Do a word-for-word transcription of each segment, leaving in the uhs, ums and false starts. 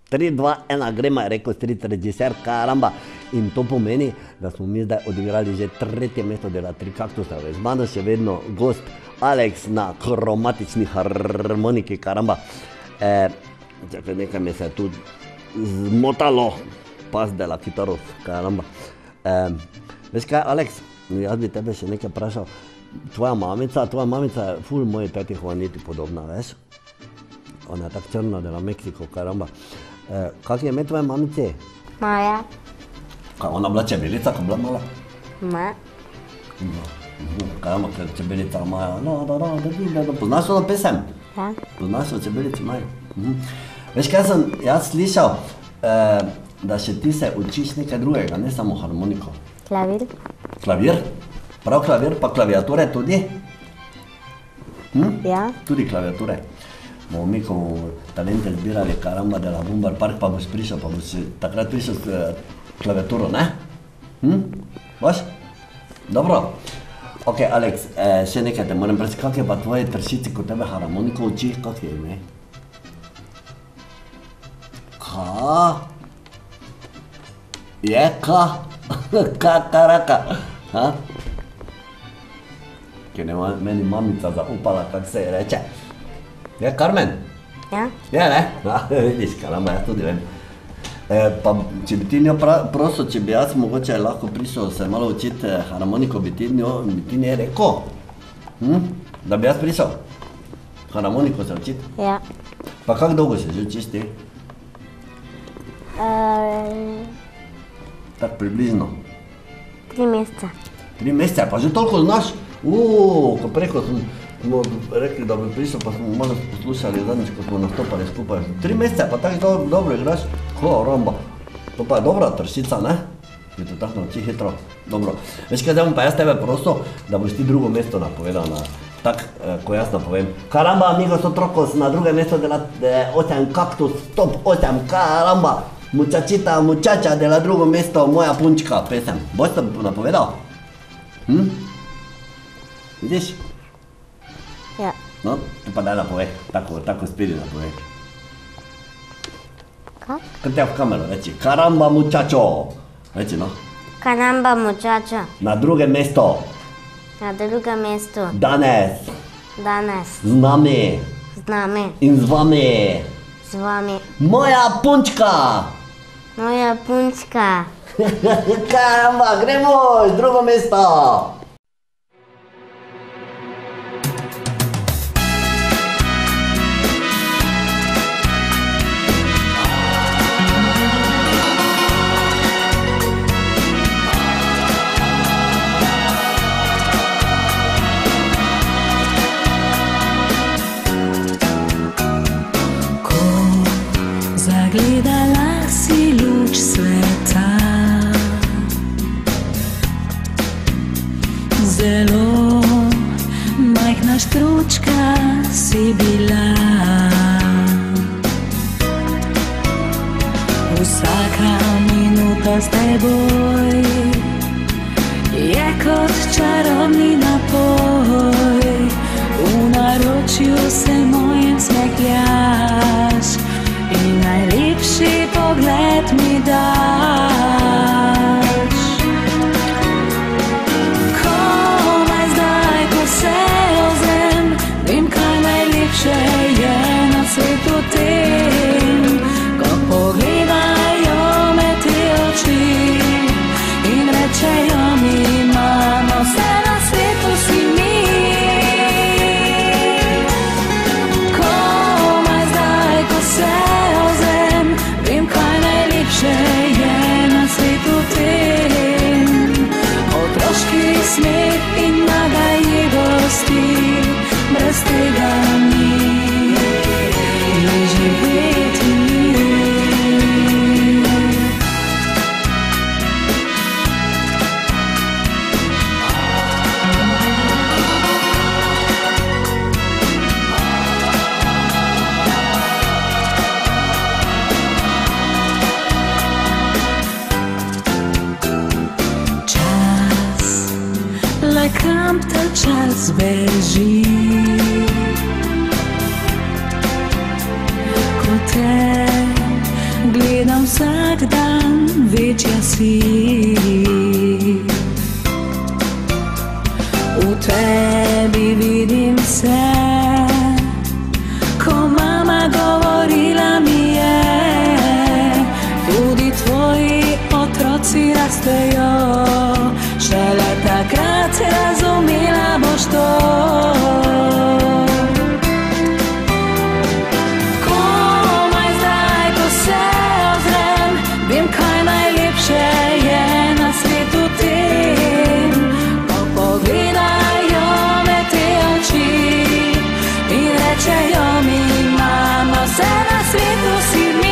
tri, dva, ena, gremo, je rekel stric režiser, karamba. In to pomeni, da smo mi zdaj odigrali že tretje mesto dela Tri kaktusa. Z mano še vedno gost Aleks na kromatični harmoniki, karamba. E, čakaj, nekaj mi se je tu zmotalo, pas dela kitaros, karamba. E, veš kaj, Aleks, jaz bi tebe še nekaj vprašal. Tvoja mamica, tvoja mamica je ful moji teti Juaniti podobna, veš? Ona je tako črna dela Meksiko, karamba. E, kak je ime tvoje mamice? Maja. Kaj, ona bila čebelica, ko bila mala? Ne. Karamba, ker čebelica Maja, no, da, da, da, da, da, poznaš ono pesem? Ja. Poznaš o čebelici Maja? Mhm. Veš kaj sem jaz slišal, eh, da še ti se učiš nekaj drugega, ne samo harmoniko. Klavir. Klavir? Prav klavir, pa klaviature tudi? Hm? Ja. Tudi klaviature. Bomo mi, ko bomo talente zbirali, karamba, dela Bumbar Park, pa boš prišel, pa boš takrat prišel s klaviaturo, ne? Hm? Boš? Dobro. Ok, Aleks, eh, še nekaj te moram reči, kak je pa tvoje tršici, ko tebe harmoniko uči, kak je ime? Ka? Je ka? Ka, karaka? Ha? Ker je meni mamica zaupala, kak se je reče. Je Carmen? Ja. Je, ne? Ha, vidiš, karamba, jaz tudi vem. E, pa, če bi ti njo prosil, če bi jaz mogoče lahko prišel se malo učiti harmoniko, bi ti njo, bi ti nje rekel? Hm? Da bi jaz prišel harmoniko se učiti? Ja. Pa kak dolgo se že učiš ti? Uh, Tak približno. tri meseca. Tri mesece, pa že toliko znaš? Uuu, ko preko smo rekli, da bi prišel, pa smo malo poslušali zadnjič, ko smo nastopali skupaj. Tri mesece, pa tako dobro igraš. Karamba. To pa je dobra tršica, ne? Bi te tako nauči hitro. Dobro. Veš kaj, zdaj bom pa jaz tebe prosil, da boš ti drugo mesto napovedal na tak, ko jaz napovem. Karamba, amigos otrocos, na druge mesto dela osem kaktus, top osem, karamba. Mučačita, mučača, dela drugo mesto, moja punčka, pesem. Boš to napovedal? Hm? Vidiš? Ja. No, ti pa daj napovej, tako, tako spiri napovej. Kak? Kaj te v kamero reči? Karamba, mučačo. Reči, no. Caramba, muchacho. Na druge mesto. Na drugem mestu. Danes. Danes. Z nami. Z nami. In z vami. Z vami. Moja punčka. Moja punčka. Karamba, gremo, drugo mesto. Zagledala si luč sveta, zelo majhna štručka si bila. Vsaka minuta s teboj je kot čarobni napoj, v naročju se mojem smehljaš in najlepši pogled mi daš. Komaj zdaj, ko se ozrem, vem, kaj najlepše je na svetu tem, ko pogledajo me te oči in rečejo mi, mama, vse na svetu si mi. Komaj zdaj, ko se je na svetu tem, otroški smeh in nagajivosti, brez tega ni, ni živeti. Kam ta čas beži, ko te vsak dan večja si. V tebi vidim se, ko mama govorila mi je, tudi tvoji otroci rastejo, šele takrat razumela boš to. Komaj zdaj, ko se ozrem, vem, kaj najlepše je na svetu tem, ko pogledajo me te oči in rečejo mi, mama, vse na svetu si mi.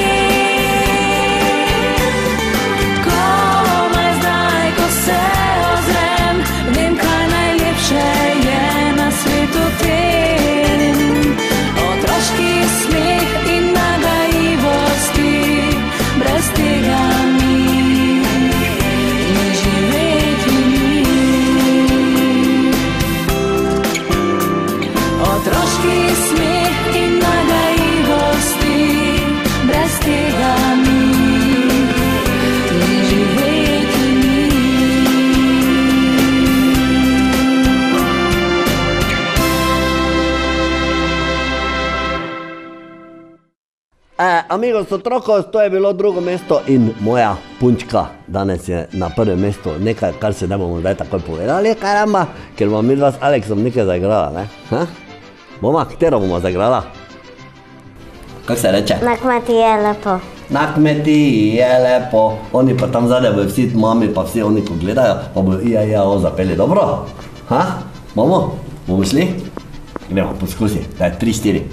Amigos otrokos, to je bilo drugo mesto in moja punčka danes je na prvem mestu. Nekaj, kar se ne bomo zdaj takoj povedali, karamba, ker bomo mi dva s Aleksom nekaj zaigrala, ne? Ha? Mama, katero bomo zaigrala? Kako se reče? Na kmetiji je lepo. Na kmetiji je lepo. Oni pa tam zadaj bojo vsi mami, pa vsi oni, ko gledajo, pa bojo ija, ija, o, zapeli. Dobro? Ha? Bomo? Bomo šli? Gremo, poskusi. Daj, tri, štiri.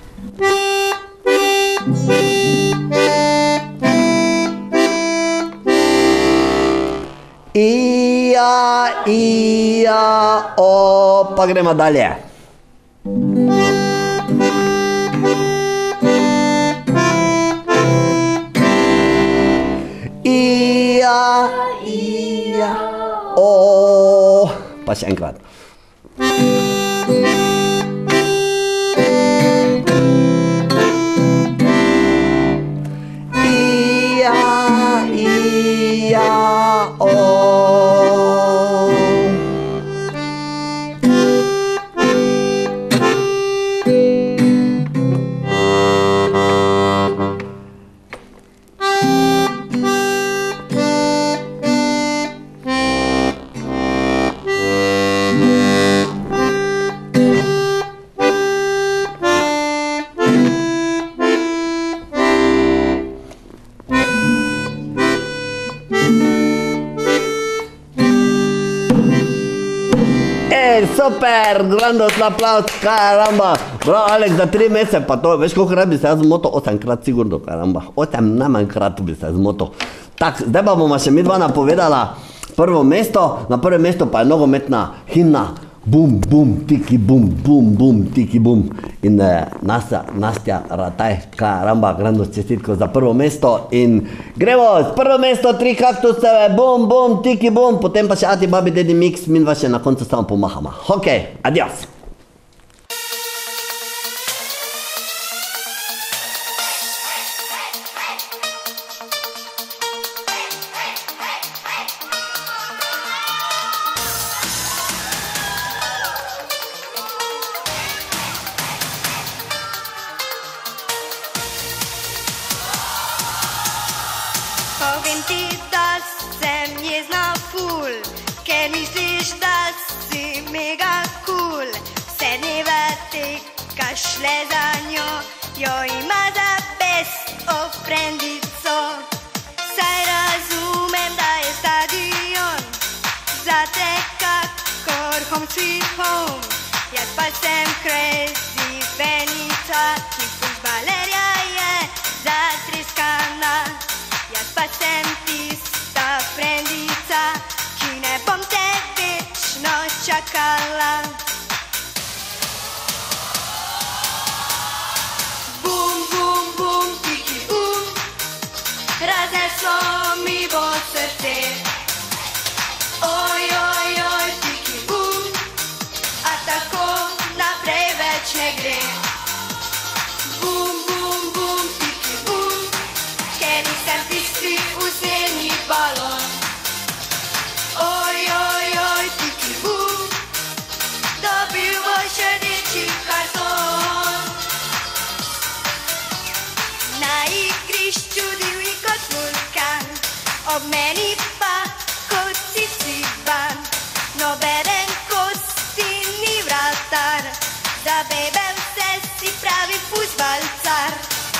Ija, ija, o, pa gremo dalje. Ija, ija, o, pa še enkrat. Ija, ija, o. Super, grandos aplauz, karamba. Bravo, Aleks, za tri mesece pa to, veš koliko krat bi se jaz zmotil? Osemkrat sigurno, karamba. Osem najmanjkrat bi se zmotil. Tak, zdaj pa bomo še mi dva napovedala prvo mesto. Na prvem mestu pa je nogometna himna. Bum, bum, tiki, bum, bum, bum, tiki, bum. In eh, Nastja, Nastja Rataj, karamba, grandos čestitko za prvo mesto. In gremo, prvo mesto, tri kaktuseve, bum, bum, tiki, bum. Potem pa še Ati, Babi, Dedi, Mix, min dva še na koncu samo pomahama. Ok, adios. Povem ti, da sem jezna ful, ker misliš, da si mega cool. Vse dneve tekaš le za njo, jo ima za best of friendico. Saj razumem, da je stadion zate kakor home sweet home. Jaz pa sem crazy fenica, ki fuzbalerja je zatriskana. Jaz pa sem tista frendica, ki ne bom te večno čakala. Bum, bum, bum, tiki, bum, razneslo mi bo srce. Oj, oj, oj, tiki, bum, a tako naprej več ne gre. Bum, bum, bum, tiki, bum, ker sem tisti usnjeni balon. Oj, oj, oj, tiki bu, dobil boš rdeči karton. Na igrišču divji kot vulkan, ob meni pa kot ciciban. Nobeden kosti ni vratar, za bebe vse si pravi fuzbalcar.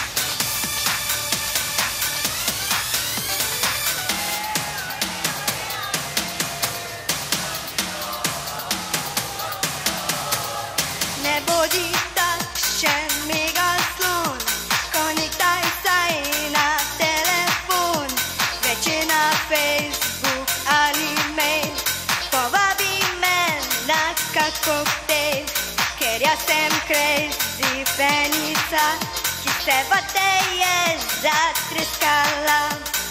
Ne bodi takšen megaslon, konektaj saj na telefon, več je na Facebook ali mail, povabi me na kak koktejl, ker jaz sem crazy fenica, ki se pa te je zatreskala.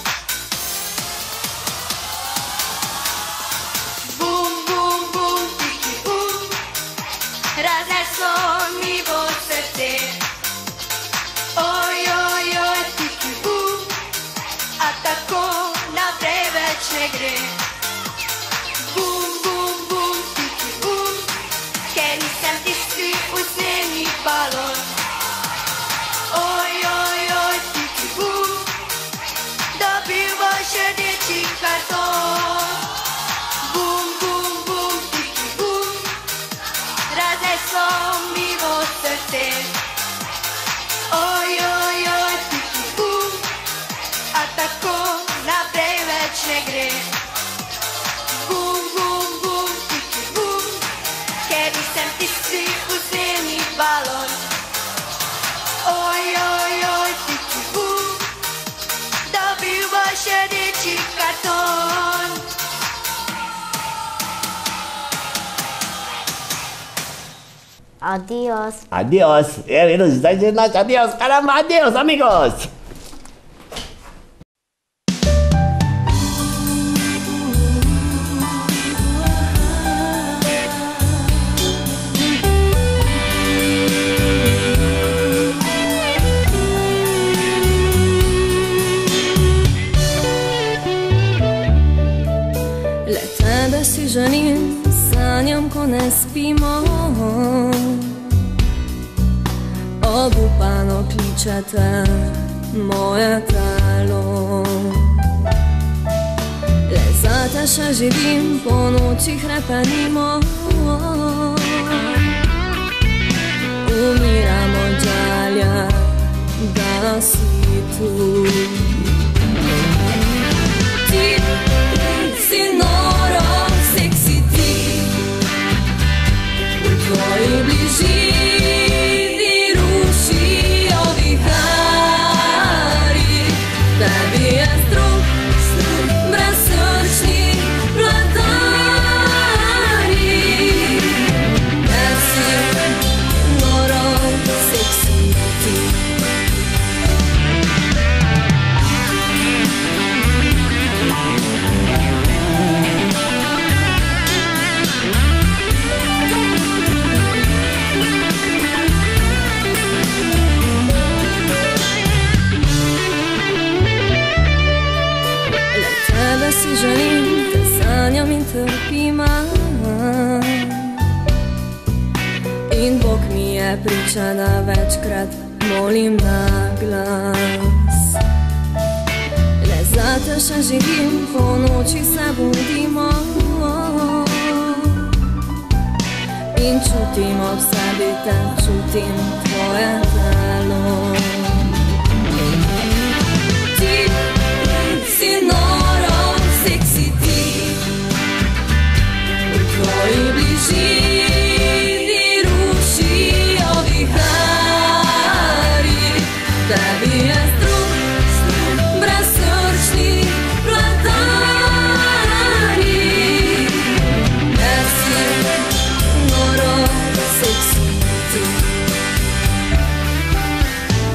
Bum, bum, bum, tiki bum, razneslo mi bo srce. Oj, oj, oj, tiki bum, a tako naprej več ne gre. Bum, bum, bum, tiki bum, ker nisem tisti usnjeni balon. Oj, oj, oj, tiki bum, dobil boš rdeči karton. Bum, bum, bum, tiki bum, razneslo mi bo srce. Oj, oj, oj, tiki bum, a tako naprej več ne gre. Bum, bum, bum, tiki bum, ker nisem tisti usnjeni balon. Oj, oj, oj, tiki bum, dobil boš rdeči karton. Adios. Adios, je redo, zdaj že naš adios, caramba, adios, amigos. Le tebe si želim, sanjam, ko ne spimo. Obupano kličete moje telo. Le zate še živim, po noči hrepenimo. Umiram od žalja, da si tu. Ti si noro, seksi ti, v tvoji bližini rušijo vihari. Tebi je strah, brezsrčni vladari. Ker si noro, seksi ti. Si želim, te sanjam in trpim. In Bog mi je priča, da večkrat molim na glas. Le zate še živim, po noči se budimo. In čutim ob sebi te, čutim tvoje telo. Ti si noro, seksi ti, v tvoji bližini rušijo vihari. Tebi je strah, brezsrčni vladari. Ker si noro, seksi ti.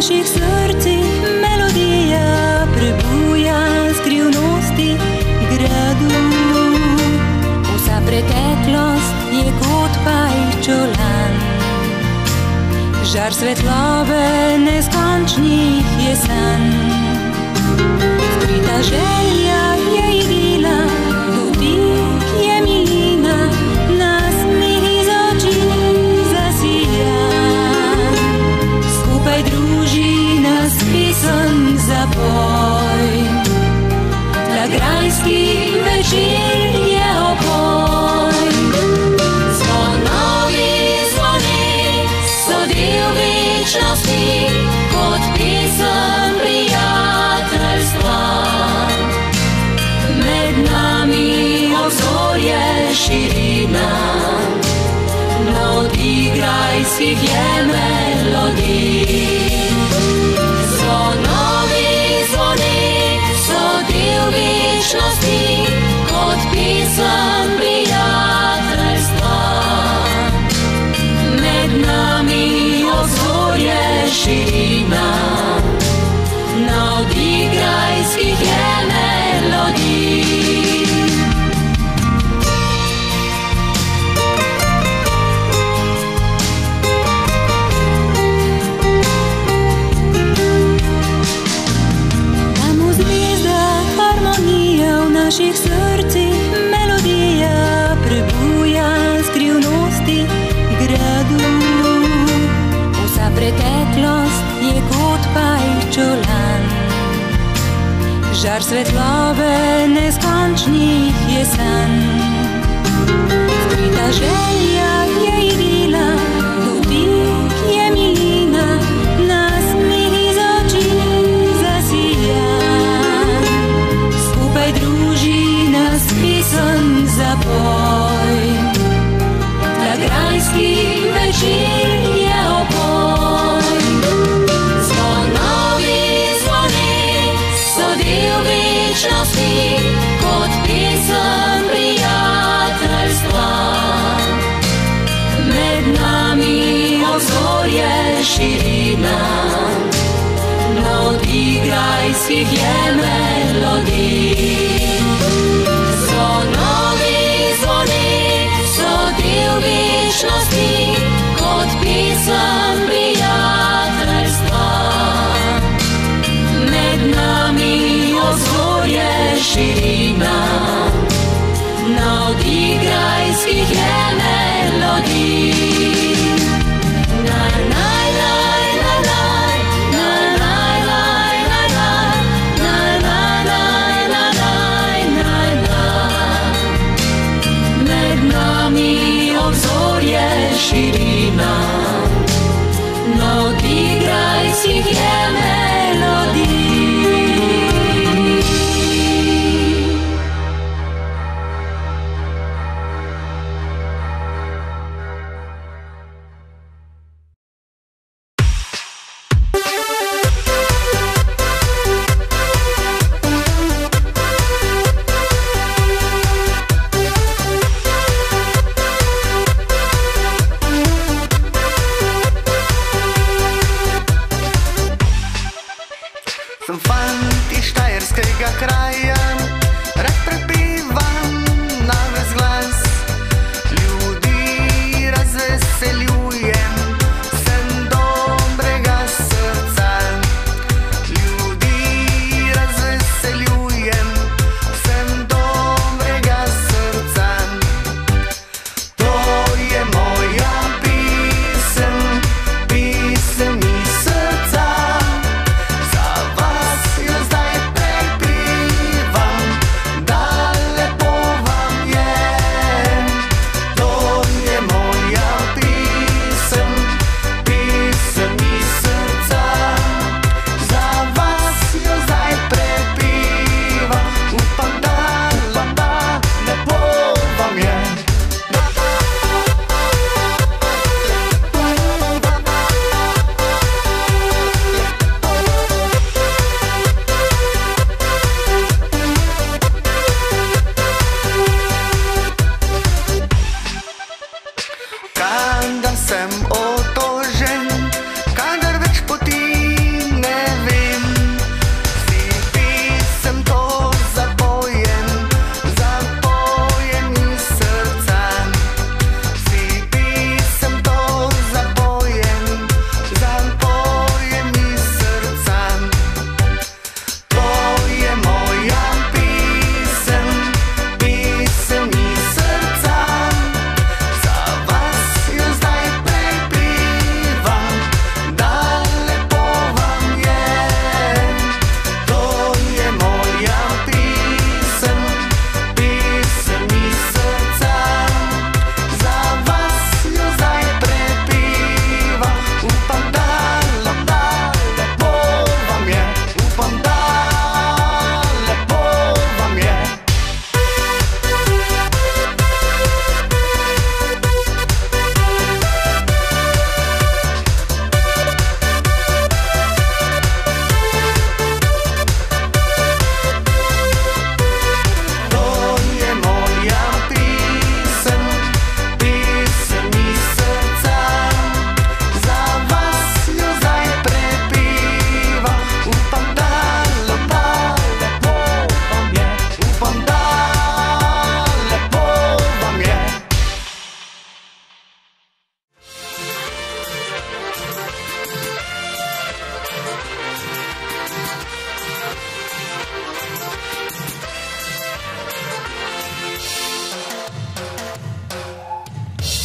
naših srcih melodija prebuja skrivnosti gradu. Vsa preteklost je kot pajčolan, žar svetlobe neskončnih je san. Skrita želja je idila, dotik je milina, nasmeh iz oči zasijan. Skupaj druži nas pisem zaboj, tla grajski večer je opoj. Zvonovi zvoni so del večnosti, kot pisem prijateljstva. Med nami obzorje širina, navdigrajskih je melodij. Zvonovi zvoni so del večnosti, kot pisem prijateljstva. Med nami obzorje širina, navdigrajskih je melodij. Tam v zvezdah harmonija, v naših srcih melodija prebuja skrivnosti gradu. Vsa preteklost je kot pajčolan, žar svetlobe neskončnih je san. Skrita želja je idila, dotik je milina, nasmeh iz oči zasijan. Skupaj druži nas pisem zaboj, tla grajski večer je opoj. Zvonovi zvoni so del večnosti, kot pisem prijateljstva. Med nami obzorje širina, navdigrajskih je melodij. Zvonovi zvoni so del večnosti, kot pisem prijateljstva. Med nami obzorje širina, navdigrajskih je melodij. Na, na, na, na, na, na, na, na, na, na, na, na, na, na, na. Med nami obzorje širina, navdigrajskih je melodij.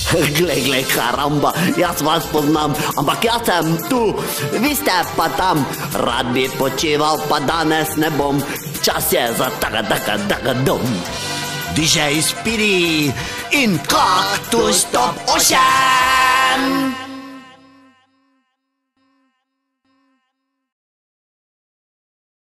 Glej, glej, karamba, jaz vas poznam, ampak jaz sem tu, vi ste pa tam. Rad bi počival, pa danes ne bom. Čas je za taka, taka, taka dom. D J Spirit in Cactus Top Ocean.